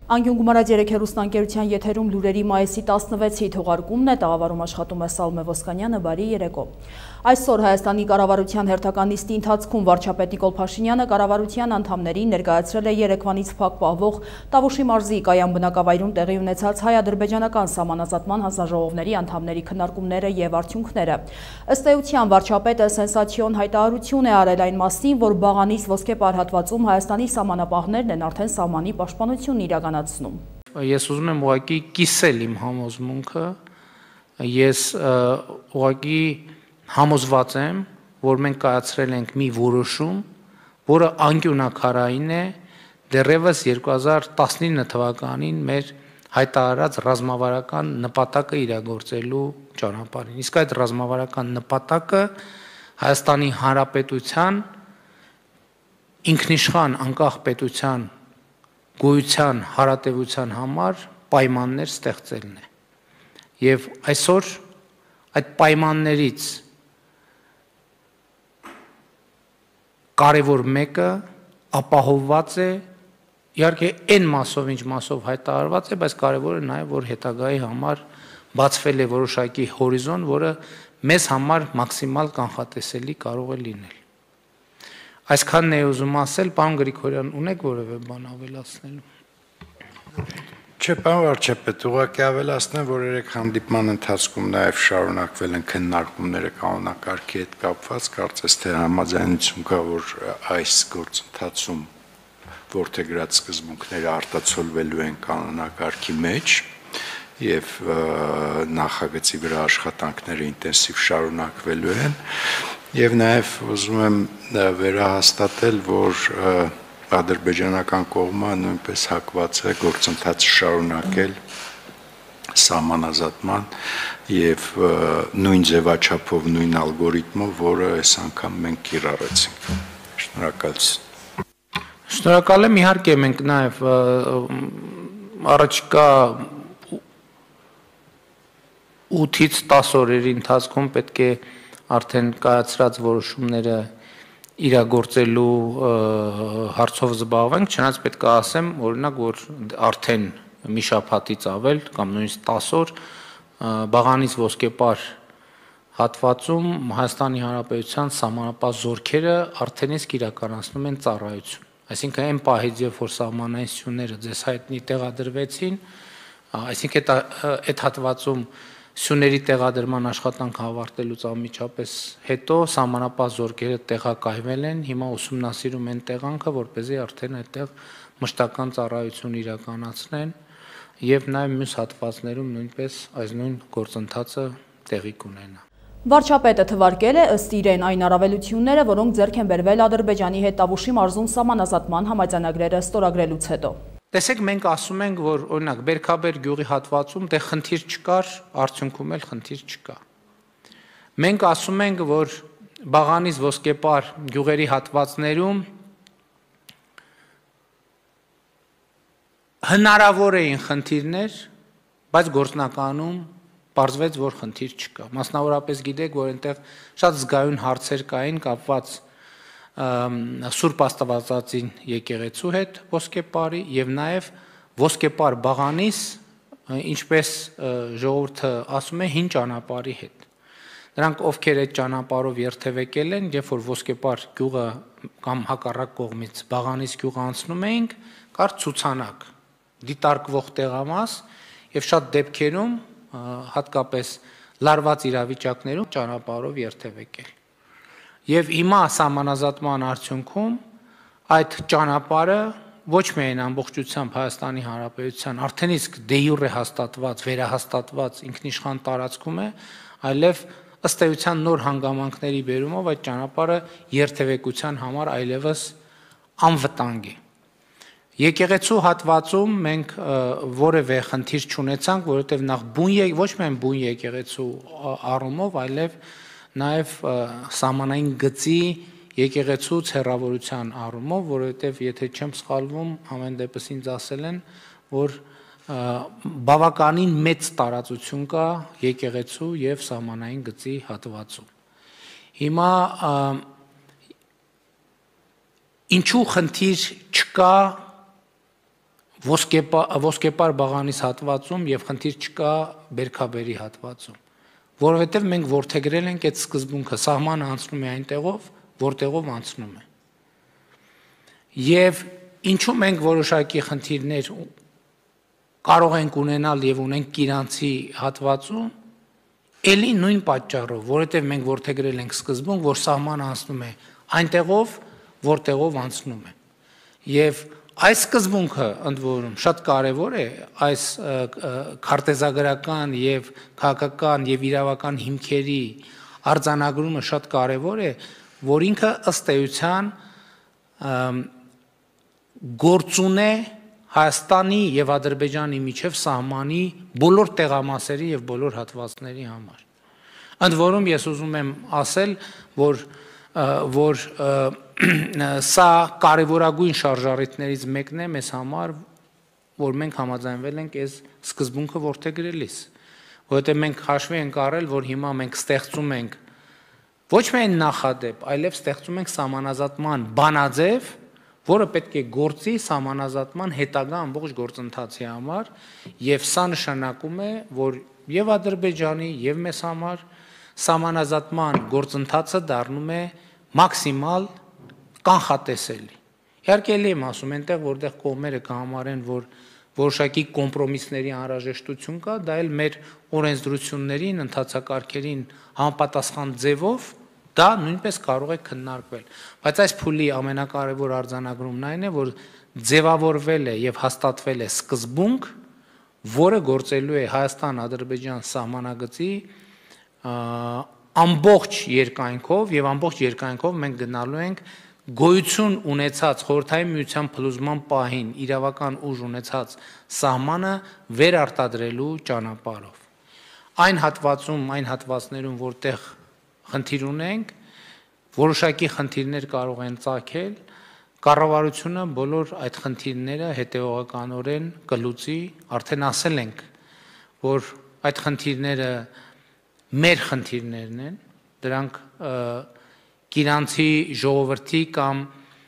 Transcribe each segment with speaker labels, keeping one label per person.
Speaker 1: Անկյուն գումարած 3 հեռուստաընկերության եթերում լուրերի մայիսի 16-ի թողարկումն է, տաղավարում աշխատում է Սալմե Ոսկանյանը, բարի երեկո։ Այսօր Հայաստանի կառավարության հերթական նիստի ընթացքում վարչապետ Նիկոլ Փաշինյանը կառավարության անդամներին ներկայացրել է Երևանից փակ պահվող Տավուշի մարզի Կայան բնակավայրում տեղի ունեցած հայ-ադրբեջանական սահմանազատման հանձնաժողովների անդամների քննարկումները եւ արդյունքները։ Ըստ էության վարչապետը սենսացիոն հայտարարություն է արել այն մասին, որ Բաղանից ոսկեպար հատվածում Հայաստանի սահմանապահներն են արդեն սահմանի պաշտպանությունն իրականացնում։
Speaker 2: Ես ուզում եմ ուղղակի կիսել իմ համոզմունքը, ես ուղղակի համոզված եմ, որ մենք կայացրել ենք մի որոշում, որը անկյունակարային է դեռևս 2019 թվականին մեր հայտարարած ռազմավարական նպատակը իրագործելու ճանապարհին։ Իսկ այդ ռազմավարական նպատակը Հայաստանի Հանրապետության ինքնիշխան անկախ պետության գոյության հարատևության համար պայմաններ ստեղծելն է։ Եվ այսօր այդ պայմաններից կարևոր մեկը ապահովված է, իհարկե այն մասով, ինչ մասով հայտարարված է, բայց կարևորը նաև որ հետագայի համար բացվել է որոշակի հորիզոն, որը մեզ համար մաքսիմալ կանխատեսելի կարող է լինել։ Այսքանն է ուզում ասել, պարոն Գրիգորյան, ունեք որևէ բան ավելացնելու։
Speaker 3: Չէ, պարոն վարչապետ, ուղղակի ավելացնեմ, որ երեք հանդիպման ընթացքում նաև շարունակվել են քննարկումները կանոնակարգի հետ կապված, կարծես թե համաձայնություն կա, որ այս գործընթացում որդեգրած սկզբունքները արտացոլվելու են կանոնակարգի մեջ եւ նախագծի վրա աշխատանքները ինտենսիվ շարունակվելու են եւ նաեւ ուզում եմ վերահաստատել, որ ադրբեջանական կողմը նույնպես հակված է գործընթացը շարունակել սահմանազատման եւ նույն ձևաչափով, նույն ալգորիթմով, որը այս անգամ մենք կիրառեցինք։ Շնորհակալություն։
Speaker 2: Շնորհակալ եմ, իհարկե մենք նաեւ առաջիկա 8-ից 10 օրերի ընթացքում պետք է արդեն կայացրած որոշումները իրագործելու հարցով զբաղվենք, չնայած պետք է ասեմ, օրինակ, որ արդեն մի շաբաթից ավել կամ նույնիսկ 10 օր Բաղանից ոսկեպար հատվածում Հայաստանի Հանրապետության սահմանապահ զորքերը արդեն իսկ իրականացնում են ծառայություն։ Այսինքն այն պահից, երբ որ սահմանային սյուները ձեզ հայտնի տեղադրվեցին, այսինքն այդ հատվածում սյուների տեղադրման աշխատանքը ավարտելուց անմիջապես հետո սահմանապահ զորքերը տեղակայվել են, հիմա ուսումնասիրում են տեղանքը, որպեսզի արդեն այդտեղ մշտական ծառայություն իրականացնեն եւ նաեւ մյուս հատվածներում նույնպես այս նույն գործընթացը տեղի կունենա։
Speaker 1: Վարչապետը թվարկել է ըստ իրեն այն առավելությունները, որոնք ձեռք են բերվել Ադրբեջանի հետ Տավուշի մարզում սահմանազատման համաձայնագրերը ստորագրելուց հետո։
Speaker 2: Տեսեք, մենք ասում ենք, որ օրինակ Բերքաբեր գյուղի հատվածում դե խնդիր չկար, արդյունքում էլ խնդիր չկա։ Մենք ասում ենք, որ Բաղանից ոսկեպար գյուղերի հատվածներում հնարավոր էին խնդիրներ, բայց գործնականում պարզվեց, որ խնդիր չկա։ Մասնավորապես գիտեք, որ այնտեղ շատ զգայուն հարցեր կային կապված Սուրբ Աստվածածին եկեղեցու հետ ոսկեպարի եւ նաեւ ոսկեպար Բաղանիս, ինչպես ժողովուրդը ասում է, հին ճանապարհի հետ։ Նրանք ովքեր այդ ճանապարհով երթևեկել են, երբ որ ոսկեպար գյուղը կամ հակառակ կողմից Բաղանիս գյուղը անցնում էինք, կար ցուցանակ, դիտարկվող տեղամաս եւ շատ դեպքերում հատկապես լարված իրավիճակներում ճանապարհով երթևեկել։ Եվ հիմա սահմանազատման արդյունքում այդ ճանապարհը ոչ միայն ամբողջությամբ Հայաստանի Հանրապետության արդեն իսկ դե յուրե հաստատված, վերահաստատված ինքնիշխան տարածքում է, այլև ըստ էության նոր հանգամանքների բերումով այդ ճանապարհը երթևեկության համար այլևս անվտանգ է։ Եկեղեցու հատվածում մենք որևէ խնդիր չունեցանք, որովհետև նախ ոչ միայն բուն եկեղեցու առումով, այլև նաև սահմանային գծի եկեղեցուց հեռավորության առումով, որովհետև եթե չեմ սխալվում, ամեն դեպս ինձ ասել են, որ բավականին մեծ տարածություն կա եկեղեցու եւ սահմանային գծի հատվածում։ Հիմա ինչու խնդիր չկա ոսկեպար բաղանիս հատվածում եւ խնդիր չկա բերքաբերի հատվածում, որովհետեւ մենք ворթեգրել ենք այդ սկզբունքը, սահմանը անցնում է այնտեղով, որտեղով անցնում է։ Եվ ինչու մենք որոշակի խնդիրներ կարող ենք ունենալ եւ ունենք Կիրանցի հատվածում, ելի նույն պատճառով, որովհետեւ մենք ворթեգրել ենք սկզբում, որ սահմանը անցնում է այնտեղով, որտեղով անցնում է։ Եվ այս սկզբունքը ընդ որում շատ կարևոր է, այս քարտեզագրական եւ քաղաքական եւ իրավական հիմքերի արձանագրումը շատ կարևոր է, որ ինքը ըստ էության գործուն է Հայաստանի եւ Ադրբեջանի միջև սահմանի բոլոր տեղամասերի եւ բոլոր հատվածների համար։ Ընդ որում ես ուզում եմ ասել, որ սա կարևորագույն շարժառիթներից մեկն է մեզ համար, որ մենք համաձայնվել ենք այս սկզբունքը ворթեգրելիս, որովհետեւ մենք հաշվի ենք առել, որ հիմա մենք ստեղծում ենք ոչ միայն նախադեպ, այլև ստեղծում ենք սահմանազատման բանաձև, որը պետք է գործի սահմանազատման հետագա ամբողջ գործընթացի համար, եւ սա նշանակում է, որ եւ Ադրբեջանի եւ մեզ համար սահմանազատման գործընթացը դառնում է մաքսիմալ կանխատեսելի։ Իհարկե էլի եմ ասում, այնտեղ որտեղ կողմերը կհամարեն, որ որոշակի կոմպրոմիսների անհրաժեշտություն կա, դա էլ մեր օրենսդրություններին, ընթացակարգերին համապատասխան ձևով դա նույնպես կարող է քննարկվել, բայց այս փուլի ամենակարևոր արձանագրումն այն է, որ ձևավորվել է եւ հաստատվել է սկզբունք, որը գործելու է Հայաստան-Ադրբեջան սահմանագծի ամբողջ երկայնքով եւ ամբողջ երկայնքով մենք գնալու ենք գոյություն ունեցած խորհրդային միության փլուզման պահին իրավական ուժ ունեցած սահմանը վերարտադրելու ճանապարհով։ Այն հատվածում, այն հատվածներում, որտեղ խնդիր ունենք, որոշակի խնդիրներ կարող են ծագել, կառավարությունը բոլոր այդ խնդիրները հետևողականորեն կլուծի, արդեն ասել ենք, որ այդ խնդիրները մեր խնդիրներն են, դրանք Կիրանցի ժողովրդի կամ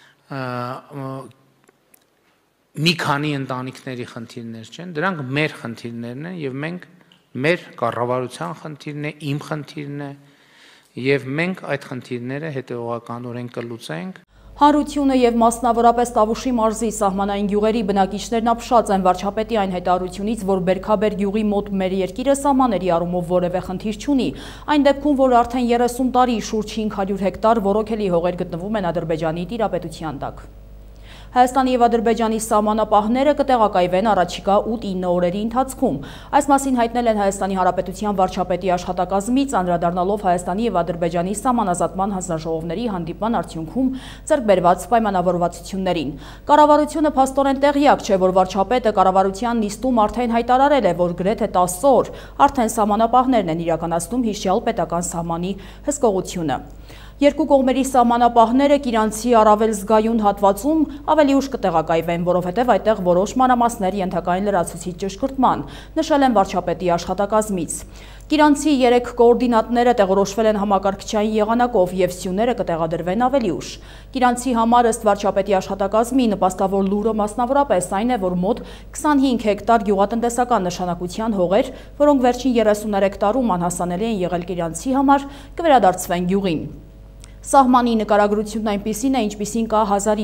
Speaker 2: մի քանի ընտանիքների խնդիրներ չեն, դրանք մեր խնդիրներն են եւ մենք մեր կառավարության խնդիրն է, իմ խնդիրն է եւ մենք այդ խնդիրները հետեւողականորեն կլուծենք։
Speaker 1: Հանրությունը եւ մասնավորապես Տավուշի մարզի սահմանային գյուղերի բնակիչներն ապշած են վարչապետի այն հայտարարությունից, որ Բերքաբեր գյուղի մոտ մեր երկիրը սահմանների առումով որևէ խնդիր չունի։ Այն դեպքում, որ արդեն 30 տարի շուրջ 500 հեկտար ոռոգելի հողեր գտնվում են Ադրբեջանի տիրապետության տակ։ Հայաստանի եւ Ադրբեջանի սահմանապահները կտեղակայվեն առաջիկա 8-9 օրերի ընթացքում։ Այս մասին հայտնել են Հայաստանի Հանրապետության վարչապետի աշխատակազմից, անդրադառնալով Հայաստանի եւ Ադրբեջանի սահմանազատման հանձնաժողովների հանդիպման արդյունքում ձեռք բերված պայմանավորվածություններին։ Կառավարությունը փաստորեն տեղյակ չէ, որ վարչապետը կառավարության նիստում արդեն հայտարարել է, որ գրեթե 10 օր արդեն սահմանապահներն են իրականացնում հիշյալ պետական սահմանի հսկողությունը։ Երկու կողմերի սահմանապահները Կիրանցի առավել զգայուն հատվածում ավելի ուշ կտեղակայվեն, որովհետև այդտեղ որոշ մանրամասներ ենթակային լրացուցիչ ճշգրտման, նշել են վարչապետի աշխատակազմից։ Կիրանցի 3 կոորդինատները տեղորոշվել են համակարգչային եղանակով եւ սյուները կտեղադրվեն ավելի ուշ։ Կիրանցի համար ըստ վարչապետի աշխատակազմի նպաստավոր լուրը մասնավորապես այն է, որ մոտ 25 հեկտար գյուղատնտեսական նշանակության հողեր, որոնք վերջին 33 տարում անհասանելի են եղել Կիրանցի համար, կվերադարձվեն գյուղին։ Սահմանի նկարագրությունն այնպիսին է, ինչպիսին կա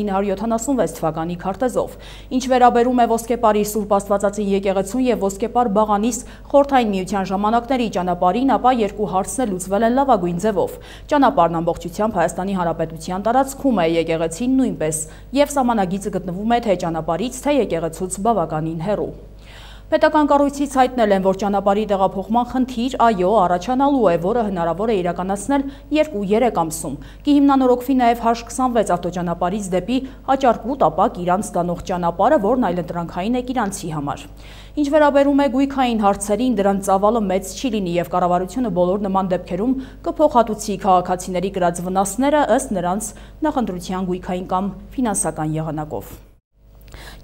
Speaker 1: 1976 թվականի քարտեզով։ Ինչ վերաբերում է Ոսկեպարի Սուրբ Աստվածածին եկեղեցուն եւ Ոսկեպար Բաղանիս խորհրդային միության ժամանակների ճանապարհին, ապա երկու հարցն լուծվել են լավագույն ձևով։ Ճանապարհն ամբողջությամբ Հայաստանի Հանրապետության տարածքում է, եկեղեցին նույնպես, եւ սահմանագիծը գտնվում է թե ճանապարհից, թե եկեղեցուց բավականին հեռու։ Պետական կառույցից հայտնել են, որ ճանապարհի տեղափոխման խնդիր, այո, առաջանալու է, որը հնարավոր է իրականացնել 2-3 ամսում։ Կհիմնանորոգվի նաև H26 ավտոճանապարհից դեպի Աճարկուտ, ապա Կիրան ստանող ճանապարհը, որն այլընտրանքային է Կիրանցի համար։ Ինչ վերաբերում է գույքային հարցերին, դրանց ծավալը մեծ չի լինի եւ կառավարությունը բոլոր նման դեպքերում կփոխհատուցի քաղաքացիների կրած վնասները ըստ նրանց նախընտրության գույքային կամ ֆինանսական եղանակով։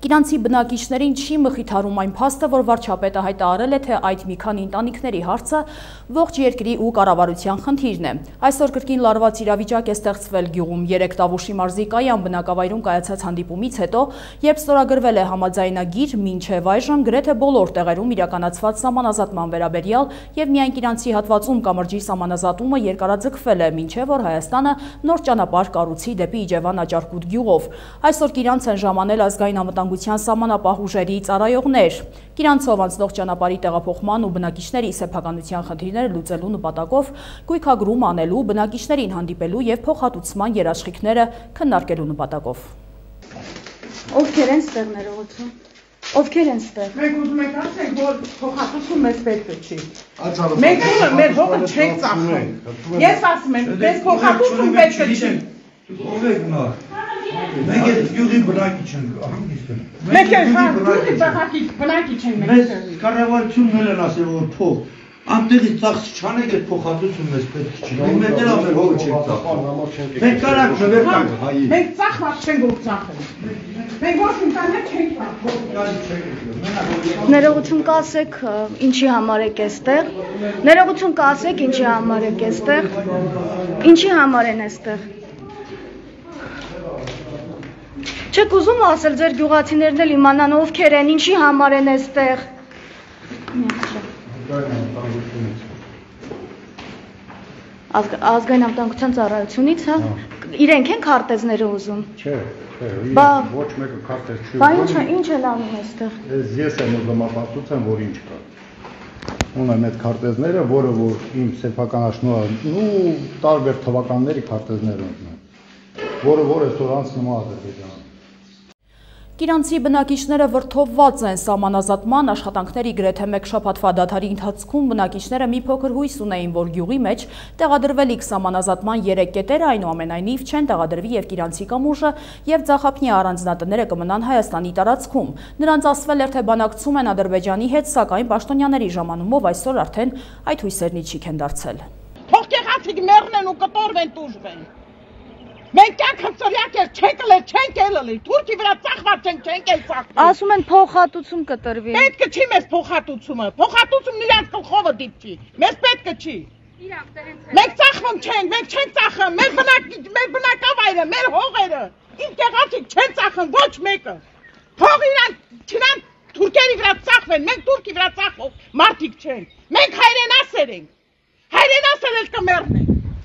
Speaker 1: Կիրանցի բնակիչներին չի մխիթարում այն փաստը, որ վարչապետը հայտարարել է, թե այդ մի քանի ընտանիքների հարցը ողջ երկրի ու կառավարության խնդիրն է։ Այսօր կրկին լարված իրավիճակ է ստեղծվել գյուղում 3 Տավուշի մարզի Կայան բնակավայրում կայացած հանդիպումից հետո, երբ ստորագրվել է համաձայնագիր, մինչև այժմ գրեթե բոլոր տեղերում իրականացված սահմանազատման վերաբերյալ եւ միայն Կիրանցի հատվածում կամրջի սահմանազատումը երկարաձգվել է, մինչև որ Հայաստանը նոր ճանապարհ կառուցի դեպի Իջևան Աճարկուտ գյուղով։ Այսօր Կիրանց են ժամանել ազգային անվտանգության սահմանապահ ուժերի ծառայողներ։ Կիրանցով անցնող ճանապարհի տեղափոխման ու բնակիչների սեփականության խնդիրները լուծելու նպատակով գույքագրում անելու, բնակիչներին հանդիպելու եւ փոխհատուցման երաշխիքները քննարկելու նպատակով։
Speaker 4: Ովքեր են ստեղ ներողություն։ Ովքեր են ստեղ։
Speaker 5: Մենք ուզում ենք ասենք, որ փոխհատուցում մեզ պետք չի։ Մենք մեր հողը չենք ծախում։ Ես ասում եմ, դες փոխհատուցում պետք չի։
Speaker 6: Ով եք նա։ Մենք այդ գյուղի բնակիչ ենք, հանգիստ են։
Speaker 5: Մենք գյուղի բնակիչ ենք։
Speaker 6: Մեզ կառավարությունն են ասել, որ փող անտեղից ծախս չանեք, այդ փոխհատուցում մեզ պետք չի։ Մենք մեր մեր հողը չենք ծախում։ Մենք կարանք նվերտանք հայի։
Speaker 5: Մենք ծախված չենք որ ծախել։ Մենք ոչ մի բան չենք ծախում։
Speaker 4: Ներողություն կասեք, ինչի համար եք այստեղ։ Ներողություն կասեք, ինչի համար եք այստեղ։ Ինչի համար են այստեղ։ Չեք ուզում ասել ձեր գյուղացիներն էլ իմանան ովքեր են, ինչի համար են այստեղ։ Ազգային անվտանգության ծառայությունից, հա։ Իրենք են քարտեզները ուզում։
Speaker 7: Չէ, ոչ մեկը քարտեզ չի։
Speaker 4: Բա ինչ էլ անում այստեղ։
Speaker 7: Ես եմ ուզում ապացուցեմ, որ ինչ կա։ Ունեմ այդ քարտեզները, որը որ իմ սեփական աշնորհն ու տարբեր թվականների քարտեզներ ունեմ, որը այսօր անցնում է Ադրբեջան։
Speaker 1: Կիրանցի բնակիչները վրդովված են սահմանազատման աշխատանքների գրեթե մեկ շաբաթվա դադարի ընթացքում բնակիչները մի փոքր հույս ունեին, որ գյուղի մեջ տեղադրվելիք սահմանազատման 3 կետերը այնուամենայնիվ չեն տեղադրվի եւ Կիրանցի կամուրջը եւ Ձախապնի առանձնատները կմնան Հայաստանի տարածքում։ Նրանց ասվել էր, թե բանակցում են Ադրբեջանի հետ, սակայն պաշտոնյաների ժամանումով այսօր արդեն այդ հույսերն իջիկ են դարձել։
Speaker 5: Թող կեղացիկ մեռնեն ու կտորվեն տուժվեն։ Մենք կյանք հծրյակեր չենք ելել, չենք ելել, Թուրքի վրա ծախված չենք էլ ծախվում։
Speaker 4: Ասում են փոխհատուցում կտրվի։
Speaker 5: Պետք չի մեզ փոխհատուցումը, փոխհատուցումն իրանց գլխովը դիպչի, մեզ պետք չի։ Մենք ծախվում չենք, մենք չենք ծախում, մեր բնակավայրը, մեր հողերը, ինչ կեղացիկ չեն ծախում ոչ մեկը։ Թող իրան թուրքերի վրա ծախվեն, մենք Թուրքի վրա ծախող մարդիկ չենք։ Մենք հայրենասեր ենք։ Հայրենասեր էլ կմեռնենք։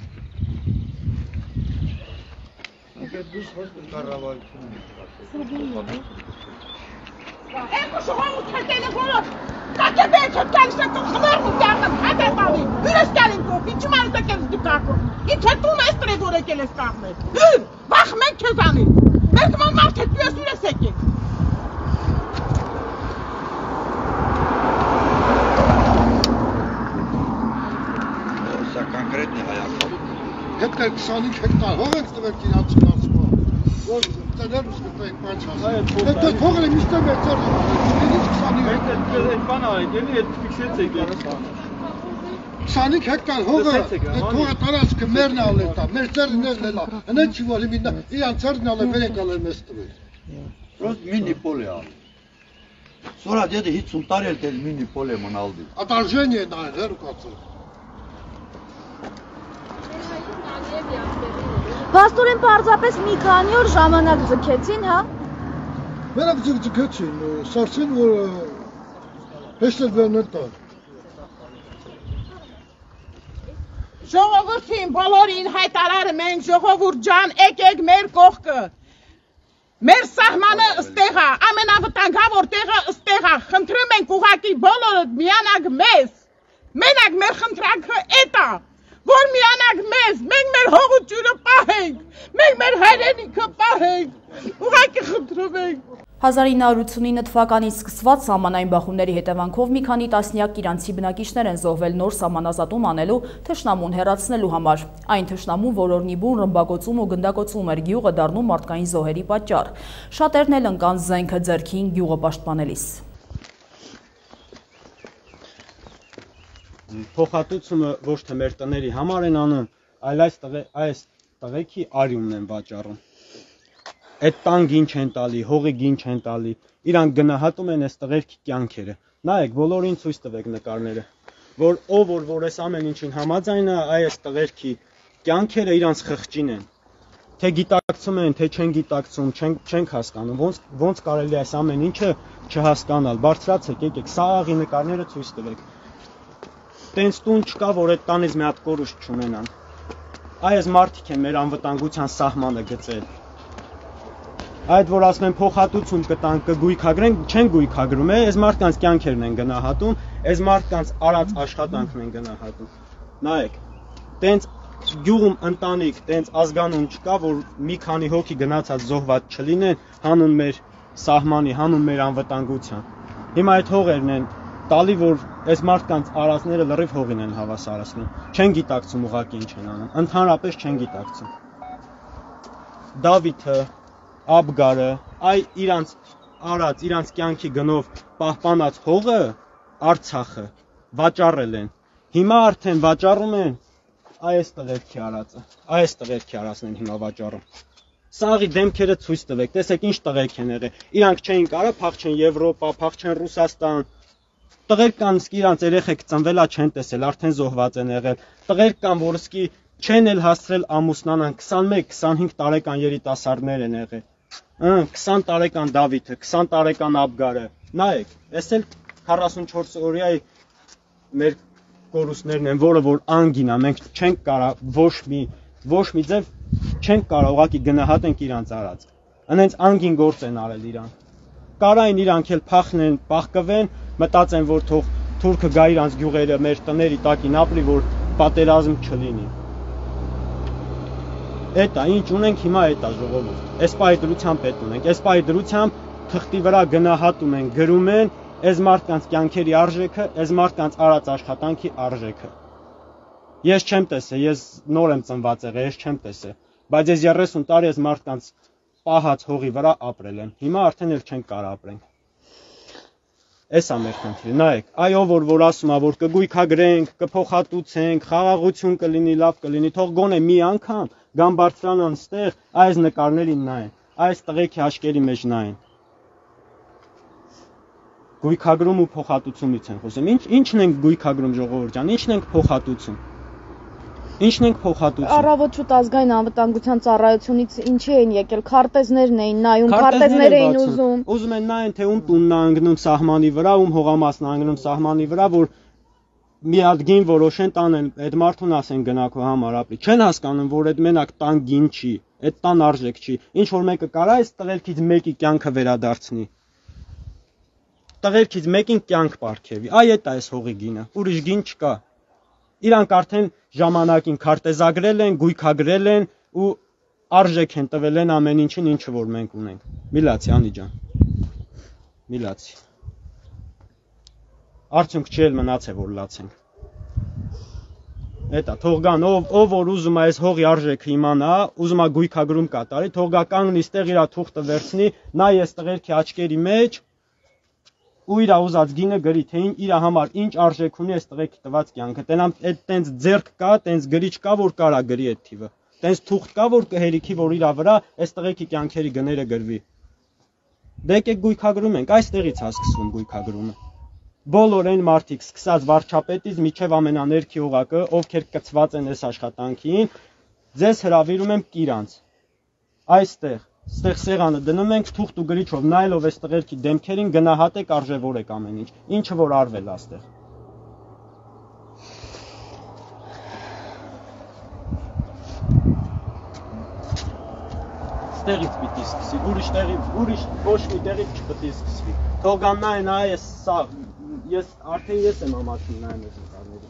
Speaker 5: Ecco sono un telefono, che beccio, che stai con il telefono, io sto in copia, ci mando che di capo. E c'è tu una stregone che le scarpe. Bach me che zani. Perché non marcia più sulle secche.
Speaker 6: Սա կոնկրետ է հայացքը։
Speaker 8: Հեկտար 25 հեկտար հող ենք տվել Կիրանցի մարզում, որ տներուս կտայք պանչաս։ Հետո փողը միշտ մեր ձեռը, ինձ 25 հեկտար։
Speaker 9: Այդ բանը այդ էլի այդ ֆիքսեցեք երբ։
Speaker 8: 25 հեկտար հողը, այդ հողը տարածքը մերն ալել տա, մեր ձեռներն էլա, հնա չի որ հիմա իրան ձեռն ալել վերեք ալել մեզ տվել։
Speaker 6: Просто մինի-պոլ է ալ։ Սորա դեդը 50 տարի էլ դել մինի-պոլ է մնալդի։
Speaker 8: Ադարժենի է նայել, հերու կացել։
Speaker 4: Պաստորեն պարզապես մի քանի օր ժամանակ ձգեցին, հա։
Speaker 8: Մենակ ձգեցին, սարսին, որ հեշտել վերնել տար։
Speaker 5: Ժողովրդին բոլորին հայտարարում ենք, ժողովուրդ ջան, եկեք մեր կողքը։ Մեր սահմանը ըստեղ է, ամենավտանգավոր տեղը ըստեղ է, խնդրում ենք ուղղակի բոլորը միանաք մեզ։ Մենակ մեր խնդրանքը էդ է, որ միանաք մեզ, մենք մեր հողությունը պահենք, մենք մեր հայրենիքը պահենք, ուղղակի խնդրում ենք։
Speaker 1: 1989 թվականին սկսված սահմանային բախումների հետևանքով մի քանի տասնյակ կիրանցի բնակիչներ են զոհվել նոր սահմանազատում անելու թշնամուն հեռացնելու համար։ Այն թշնամուն, որ օրնիբուն ռմբակոծում ու գնդակոծում էր գյուղը, դառնում մարդկային զոհերի պատճառ։ Շատերն էլ ընկան զենքը ձեռքին գյուղը պաշտպանելիս։
Speaker 9: Փոխհատուցումը ոչ թե մեր տների համար են անում, այլ այս տղեկի արյունն են վաճառում։ այդ տան գին չեն տալի, հողի գին չեն տալի, իրանք գնահատում են այս տղերքի կյանքերը։ Նայեք, բոլորին ցույց տվեք նկարները, որ որ այս ամեն ինչին համաձայն է, այս տղերքի կյանքերը իրանց խղճին են։ Թե գիտակցում են, թե չեն գիտակցում, չենք հասկանում, ոնց կարելի է այս ամեն ինչը չհասկանալ։ Բարձրացեք, եկեք, սաղի նկարները ցույց տվեք։ Տենց տուն չկա, որ այդ տանից մի հատ կորուս չունենան։ Այս մարդիկ են մեր անվտանգության սահմանը գծել։ Այդ որ ասում են փոխհատուցում կտան, կգույքագրեն, չեն գույքագրում, այս մարդկանց կյանքերն են գնահատում, այս մարդկանց արած աշխատանքն են գնահատում։ Նայեք, տենց գյուղում ընտանիք, տենց ազգանուն չկա, որ մի քանի հոգի գնացած զոհված չլինեն, հանուն մեր սահմանի, հանուն մեր անվտանգության։ Հիմա այդ հողերն են տալի, որ այս մարդկանց արածները լրիվ հողին են հավասարացնում։ Չեն գիտակցում ուղղակի ինչ են անում, ընդհանրապես չեն գիտակցում։ Դավիթը, Աբգարը, իրանց արած, իրանց կյանքի գնով պահպանած հողը, Արցախը վաճառել են։ Հիմա արդեն վաճառում են այս տղերքի արածը, այս տղերքի արածն են հիմա վաճառում։ Սաղի դեմքերը ցույց տվեք, տեսեք ինչ տղերք են եղել։ Իրանք չէին կարող փախչեն Եվրոպա, փախչեն Ռուսաստան։ Տղերք կան, իրանց երեխեք ծնվելա չեն տեսել, արդեն զոհված են եղել։ Տղերք կան, որ սկի չեն էլ հասցրել ամուսնանան, 21-25 տարեկան երիտասարդներ են եղել։ 20 տարեկան Դավիթը, 20 տարեկան Աբգարը։ Նայեք, այս էլ 44 օրյայի մեր կորուստներն են, որը որ անգին է, մենք չենք կարող ոչ մի ձև չենք կարող ուղղակի գնահատենք իրանց արած։ Անենց անգին գործ են արել իրան։ Կարային իրանք էլ փախնեն, պահկվեն, մտածեն, որ թող թուրքը գա իրանց գյուղերը, մեր տների տակին ապրի, որ պատերազմ չլինի։ Էտա ինչ ունենք հիմա էտա ժողովուրդ։ Այս պահի դրությամբ էտ ունենք։ Այս պահի դրությամբ թղթի վրա գնահատում են, գրում են այս մարդկանց կյանքերի արժեքը, այս մարդկանց արած աշխատանքի արժեքը։ Ես չեմ տեսել, ես նոր եմ ծնված եղել, ես չեմ տեսել, բայց ես 30 տարի այս մարդկանց պահած հողի վրա ապրել եմ։ Հիմա արդեն էլ չենք կարող ապրենք։ Էս է մեր խնդիրը, նայեք, այո որ ասում է, որ կգույքագրենք, կփոխհատուցենք, խաղաղություն կլինի, լավ կլինի, թող գոնե մի անգամ գան բարձրանան ստեղ, այս նկարներին նայեն, այս տղեկի աչքերի մեջ նայեն։ Գույքագրում ու փոխհատուցումից են խոսում։ Ինչն ենք գույքագրում ժողովուրդ ջան, ինչն ենք փոխհատուցում։ Ինչն ենք փոխհատուցում։
Speaker 4: Առավոտ շուտ ազգային անվտանգության ծառայությունից ինչի էին եկել, քարտեզներն էին նայում, քարտեզներ էին ուզում։
Speaker 9: Ուզում են նայեն, թե ում տունն է անգնում սահմանի վրա, ում հողամասն է անգնում սահմանի վրա, որ մի հատ գին որոշեն տանեն, այդ մարդուն ասեն գնա քո համար ապրի։ Չեն հասկանում, որ այդ մենակ տան գին չի, այդ տան արժեք չի։ Ինչ որ մեկը կարա այս տղերքից մեկի կյանքը վերադարձնի։ Տղերքից մեկին կյանք պարգևի։ Այ էդ է այս հողի գինը, ուրիշ գին չկա։ Իրանք արդեն ժամանակին քարտեզագրել են, գույքագրել են ու արժեք են տվել են ամեն ինչին, ինչը որ մենք ունենք։ Միլացի անի ջան։ Միլացի։ Արդյունք չի էլ մնացել որ լացենք։ Էտա թող գան ով որ ուզում է այս հողի արժեքը իմանա, ուզում է գույքագրում կատարի, թող գա կանգնի ստեղ իր թուղթը վերցնի, նայ այս տղերքի աչքերի մեջ ու իր ուզած գինը գրի, թե իր համար ինչ արժեք ունի այս տղեկի տված կյանքը։ Տենամ այդ տենց ձեռք կա, տենց գրիչ կա, որ կարա գրի այդ թիվը։ Տենց թուղթ կա, որ կհերիքի, որ իր վրա այս տղեկի կյանքերի գները գրվի։ Դե եկեք գույքագրում ենք, այստեղից է սկսվում գույքագրումը։ Բոլոր այն մարդիկ, սկսած վարչապետից մինչև ամենաներքի օղակը, ովքեր կցված են այս աշխատանքին, ձեզ հրավիրում եմ Կիրանց։ Այստեղ սեղանը դնում ենք թուղթ ու գրիչով նայելով այս տղերքի դեմքերին գնահատեք արժևորեք ամեն ինչ, ինչը որ արվել է այստեղ։ Ստեղից պիտի սկսի, ուրիշ ոչ մի տեղից չպիտի սկսվի։ Թող գան նայեն այս սա, արդեն ես եմ ամաչում նայեմ այս նկարներին։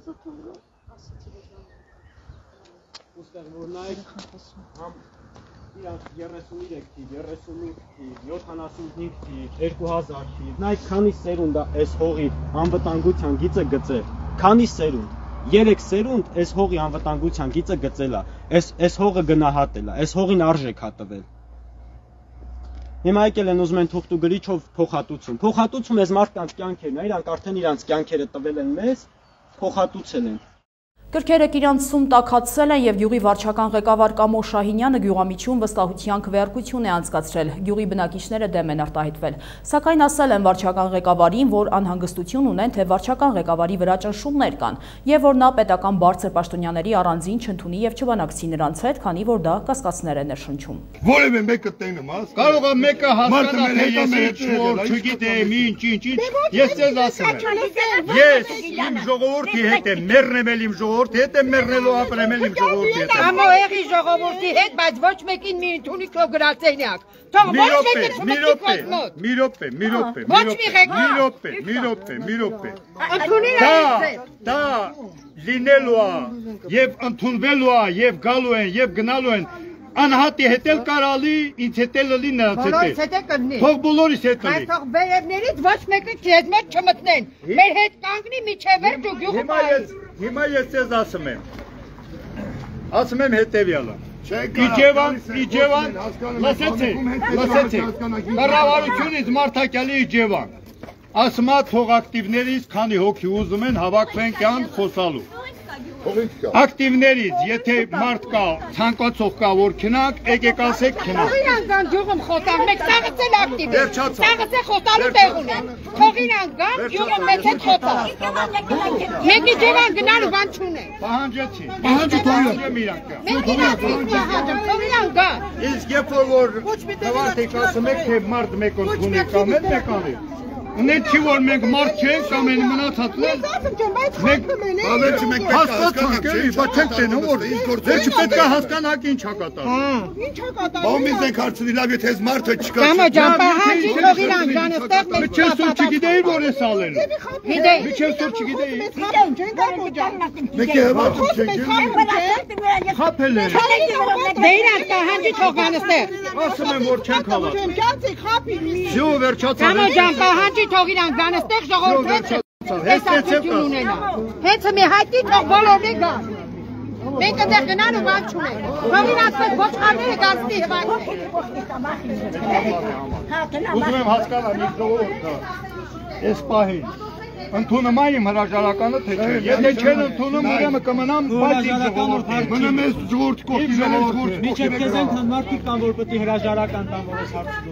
Speaker 9: Ուստեղ որ նայեք իրանք 33 թիվ, 38 թիվ, 75 թիվ, 2000 թիվ, նայեք քանի սերունդ է այս հողի անվտանգության գիծը գծել, քանի սերունդ, 3 սերունդ այս հողի անվտանգության գիծը գծել է, այս հողը գնահատել է, այս հողին արժեք է տվել։ Հիմա եկել են ուզում են թուղթ ու գրիչով փոխհատուցում այս մարդկանց կյանքերն է, իրանք արդեն իրանք կյանքերը տվել են մեզ, փոխհատուցել են։
Speaker 1: Կրքերը Կիրանցում տաքացել են և գյուղի վարչական ղեկավար Կամո Շահինյանը գյուղամիջում վստահության քվեարկություն է անցկացրել, գյուղի բնակիչները դեմ են արտահայտվել, սակայն ասել են վարչական ղեկավարին, որ անհանգստություն ունեն, թե վարչական ղեկավարի վրա ճնշումներ կան և որ նա պետական բարձր պաշտոնյաների առանձին չընդունի և չբանակցի նրանց հետ, քանի որ դա կասկածներ է ներշնչում։
Speaker 8: Որևէ մեկը տենեմ, կարող է մեկը հասկանալ, թե ես ինչ-որ չգիտեմ, ինչ, ես ձեզ ասում եմ, ես իմ ժողովրդի հետ եմ, մեռնել իմ ժողովրդի հետ եմ, մեռնելու ապրել իմ ժողովրդի հետ եմ։
Speaker 10: Ամոեղի ժողովրդի հետ, բայց ոչ մեկին մի ընդունի քո գրածենյակ։ Թող ոչ մեկը չմտնի քո մոտ։
Speaker 8: Մի րոպե։
Speaker 10: Ընդունի այս։
Speaker 8: Դա լինելու է եւ ընդունվելու է եւ գալու են եւ գնալու են անհատի հետ էլ կարալի, ինձ հետ էլ լի նրանց
Speaker 10: բոլորիս
Speaker 8: հետ։
Speaker 10: հետ է կլինի։
Speaker 8: Թող բոլորիս հետ լի։
Speaker 10: Բայց թող վերևներից ոչ մեկը քեզ մոտ չմտնեն։ Մեր հետ կանգնի միջև վերջ ու գյուղը պահի։
Speaker 8: Հիմա ես ձեզ ասում եմ հետևյալը։ Իջևան, լսեցեք, կառավարությունից Մարտակյալի Իջևան, ասում է թող ակտիվներից քանի հոգի ուզում են հավաքվեն կան խոսալու։ Ակտիվներից, եթե մարդ կա, ցանկացող կա, որ քնակ, եկեք ասեք քնակ։
Speaker 10: Թող իրան գան գյուղում խոսան, մեկ սաղս էլ ակտիվ է, սաղս է խոսալու տեղ ունեն, թող իրան գան գյուղում մեծ հետ խոսան, մեկ Իջևան գնալու բան չունեն։
Speaker 8: Պահանջեցի,
Speaker 10: թող իրան գան։
Speaker 8: Իսկ երբ որ թվարտեք ասում եք, թե մարդ մեկ ընդունի կամ մեկ անի, ունեն չի որ մենք մարդ չենք կամ են մնացածներ, մենք հասկացանք էլի, բայց չենք տենում որ վերջ պետք է հասկանանք ինչ ա կատարվում։
Speaker 6: Բոմից ենք հարցնի լավ եթե այս մարդը չկա։
Speaker 10: Կամո ջան, պահանջի թող իրան գան այստեղ մենք
Speaker 8: Միջև սուր չգիտեի որ ես ալելու։
Speaker 10: Գիտեի։
Speaker 8: Միջև սուր չգիտեի։
Speaker 6: Մեկի հավատում չենք։
Speaker 8: Խափել են։
Speaker 10: Դե իրան պահանջի թող գան այստեղ։
Speaker 8: Ասում եմ որ չենք հավատում։ Զո վերջացավ։
Speaker 10: Կամո ջան, պահանջի թող իրան գան այստեղ ժողովուրդը տեսակցություն ունենա։ Հենց մի հայտի թող բոլորն գան։ Մենք այնտեղ գնան ու բան չունենք։ Թող իրանց պես ոչխարները գացնի հվացնի։
Speaker 8: Ուզում եմ հասկանալ իմ ժողովուրդը այս պահին ընդունում է իմ հրաժարականը թե չէ։ Եթե չեն ընդունում, ուրեմն կմնամ բայց իմ ժողովուրդը։ Մնամ ես ժողովուրդ կողքի ժողովուրդ։
Speaker 9: Միջև քեզ այնքան մարդիկ կան, որ պետք է հրաժարական տան, որ այս հարցը